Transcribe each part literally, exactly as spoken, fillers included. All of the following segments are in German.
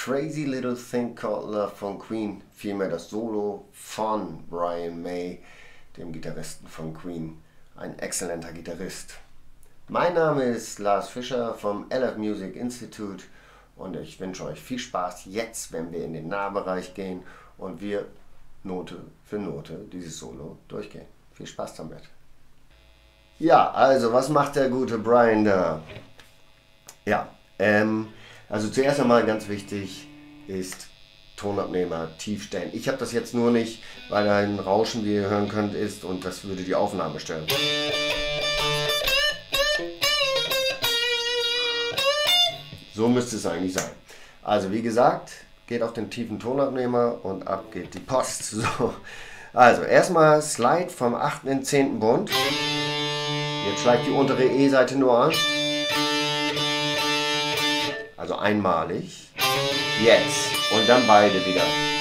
Crazy Little Thing Called Love von Queen, vielmehr das Solo von Brian May, dem Gitarristen von Queen, ein exzellenter Gitarrist. Mein Name ist Lars Fischer vom L F Music Institute und ich wünsche euch viel Spaß jetzt, wenn wir in den Nahbereich gehen und wir Note für Note dieses Solo durchgehen. Viel Spaß damit. Ja, also was macht der gute Brian da? Ja, ähm, also zuerst einmal ganz wichtig ist Tonabnehmer tief stellen. Ich habe das jetzt nur nicht, weil ein Rauschen, wie ihr hören könnt, ist und das würde die Aufnahme stören. So müsste es eigentlich sein. Also wie gesagt, geht auf den tiefen Tonabnehmer und ab geht die Post. So. Also erstmal Slide vom achten in den zehnten Bund. Jetzt schleicht die untere E-Seite nur an. Also einmalig. Jetzt. Und dann beide wieder.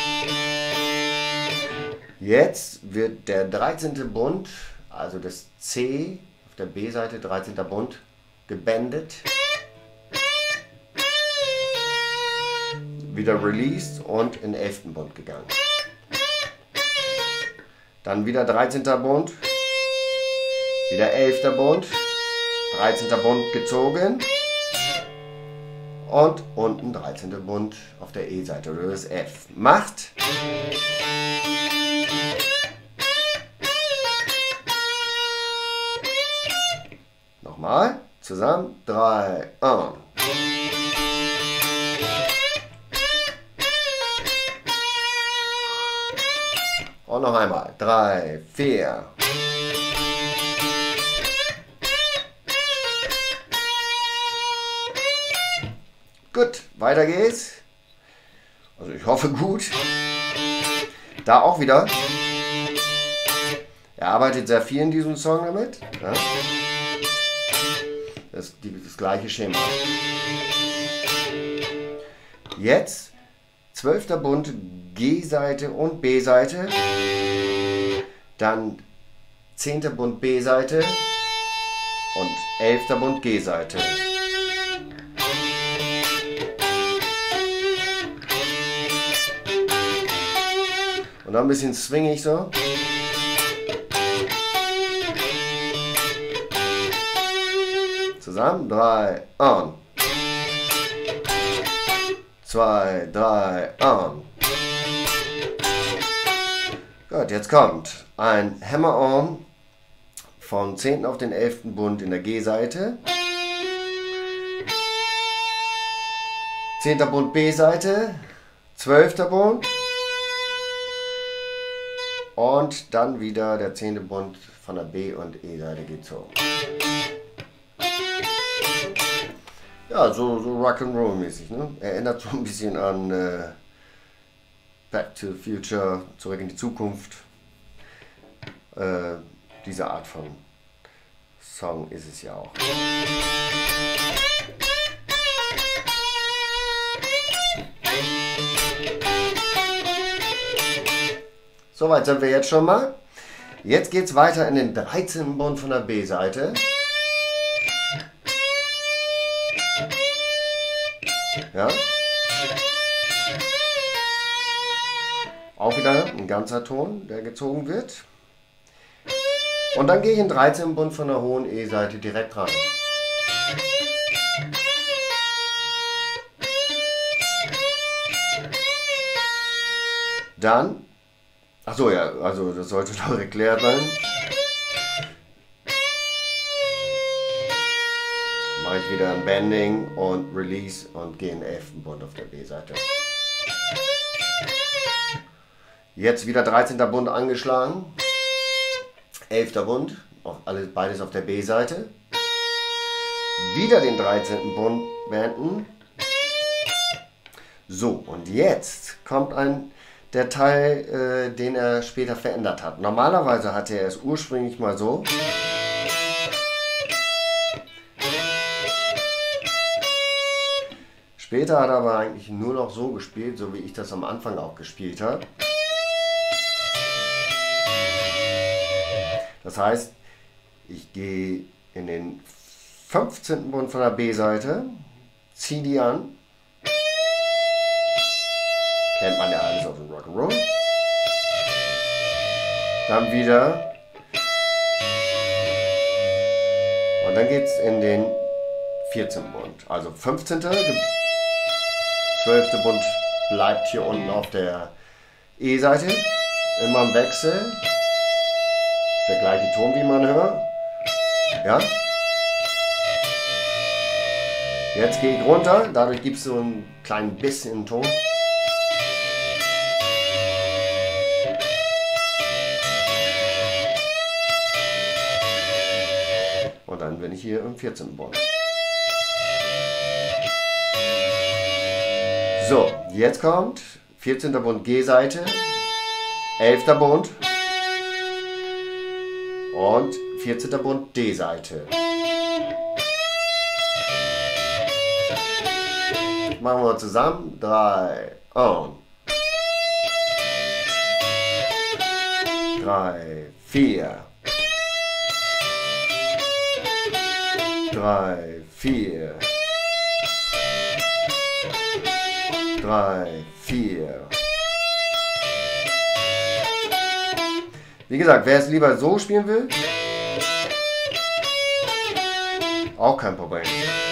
Jetzt wird der dreizehnte Bund, also das C auf der B-Seite, dreizehnter Bund, gebändet. Wieder released und in den elften Bund gegangen. Dann wieder dreizehnter Bund. Wieder elfter Bund. dreizehnter Bund gezogen. Und unten dreizehnter Bund auf der E-Seite oder das F. Macht. Nochmal. Zusammen. drei, eins. Und noch einmal. drei, vier. Gut, weiter geht's. Also ich hoffe gut. Da auch wieder. Er arbeitet sehr viel in diesem Song damit. Ja. Das ist das gleiche Schema. Jetzt zwölfter Bund G-Seite und B-Seite. Dann zehnter Bund B-Seite und elfter Bund G-Seite. Und dann ein bisschen swingig so. Zusammen. drei, eins. zwei, drei, eins. Gut, jetzt kommt ein Hammer-On vom zehnten auf den elften Bund in der G-Seite. zehnter Bund B-Seite. zwölfter Bund. Und dann wieder der zehnte Bund von der B- und E-Seite gezogen. Ja, so, so Rock'n'Roll-mäßig. Ne? Erinnert so ein bisschen an äh, Back to the Future, Zurück in die Zukunft. Äh, diese Art von Song ist es ja auch. Soweit sind wir jetzt schon mal. Jetzt geht es weiter in den dreizehnten Bund von der B-Seite. Ja. Auch wieder ein ganzer Ton, der gezogen wird. Und dann gehe ich in den dreizehnten Bund von der hohen E-Seite direkt rein. Dann, ach so, ja, also das sollte noch erklärt sein. Mache ich wieder ein Bending und Release und gehe in den elften Bund auf der B-Seite. Jetzt wieder dreizehnter Bund angeschlagen. elfter Bund, auch alles, beides auf der B-Seite. Wieder den dreizehnten Bund beenden. So, und jetzt kommt ein, der Teil, äh, den er später verändert hat. Normalerweise hatte er es ursprünglich mal so. Später hat er aber eigentlich nur noch so gespielt, so wie ich das am Anfang auch gespielt habe. Das heißt, ich gehe in den fünfzehnten Bund von der B-Seite, ziehe die an, Kennt man ja alles aus dem Rock'n'Roll. Dann wieder. Und dann geht es in den vierzehnten Bund. Also fünfzehnte zwölfte Bund bleibt hier unten auf der E-Seite. Immer im Wechsel. Ist der gleiche Ton, wie man hört. Ja. Jetzt gehe ich runter. Dadurch gibt es so einen kleinen Biss in den Ton. Und dann bin ich hier im vierzehnten Bund. So, jetzt kommt vierzehnter Bund G-Seite, elfter Bund und vierzehnter Bund D-Seite. Machen wir zusammen. drei und drei, vier. drei, vier. drei, vier. Wie gesagt, wer es lieber so spielen will, auch kein Problem.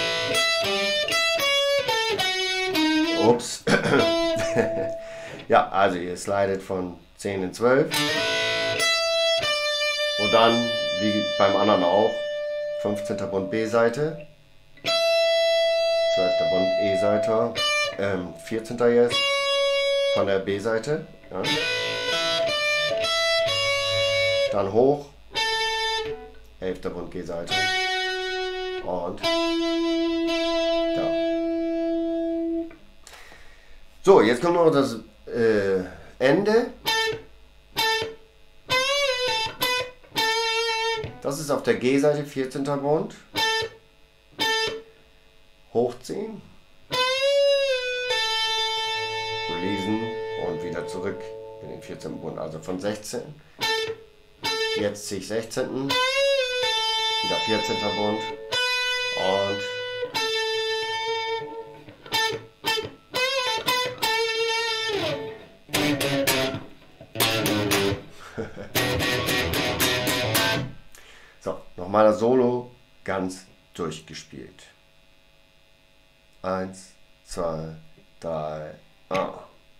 Ups. Ja, also ihr slidet von zehn in zwölf. Und dann, wie beim anderen auch, fünfzehnter Bund B-Seite, zwölfter Bund E-Seite, ähm, vierzehnter jetzt von der B-Seite. Ja. Dann hoch, elfter Bund G-Seite und ja. So, jetzt kommt noch das äh, Ende. Das ist auf der G-Seite, vierzehnter Bund. Hochziehen. Releasen und wieder zurück in den vierzehnten Bund. Also von sechzehn. Jetzt ziehe ich sechzehnten. Wieder vierzehnter Bund. Und so, nochmal das Solo ganz durchgespielt. Eins, zwei, drei, ah.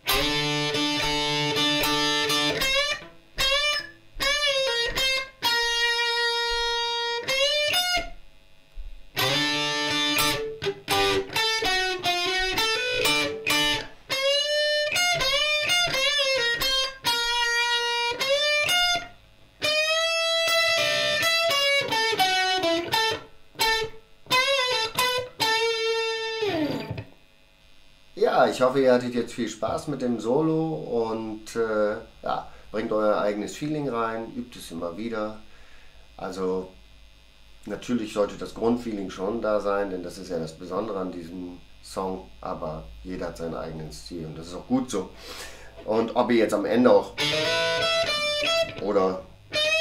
Ja, ich hoffe, ihr hattet jetzt viel Spaß mit dem Solo und äh, ja, bringt euer eigenes Feeling rein, übt es immer wieder. Also natürlich sollte das Grundfeeling schon da sein, denn das ist ja das Besondere an diesem Song, aber jeder hat seinen eigenen Stil und das ist auch gut so. Und ob ihr jetzt am Ende auch oder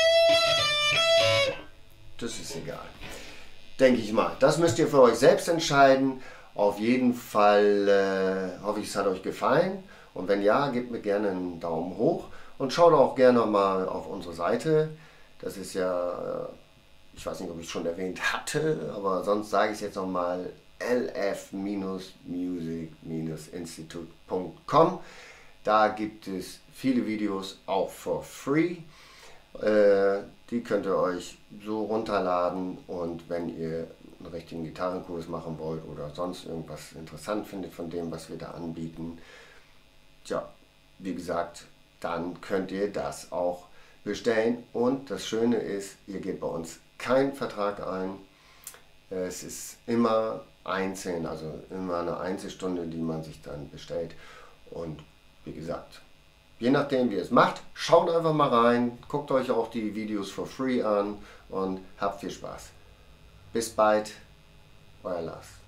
das ist egal, denke ich mal. Das müsst ihr für euch selbst entscheiden. Auf jeden Fall äh, hoffe ich, es hat euch gefallen und wenn ja, gebt mir gerne einen Daumen hoch und schaut auch gerne mal auf unsere Seite. Das ist ja, ich weiß nicht, ob ich es schon erwähnt hatte, aber sonst sage ich es jetzt nochmal, l f music institute punkt com. Da gibt es viele Videos auch for free. Äh, die könnt ihr euch so runterladen und wenn ihr einen richtigen Gitarrenkurs machen wollt oder sonst irgendwas interessant findet von dem, was wir da anbieten, tja, wie gesagt, dann könnt ihr das auch bestellen. Und das Schöne ist, ihr geht bei uns keinen Vertrag ein. Es ist immer einzeln, also immer eine Einzelstunde, die man sich dann bestellt. Und wie gesagt, je nachdem wie ihr es macht, schaut einfach mal rein, guckt euch auch die Videos for free an und habt viel Spaß. Bis bald, euer Lars.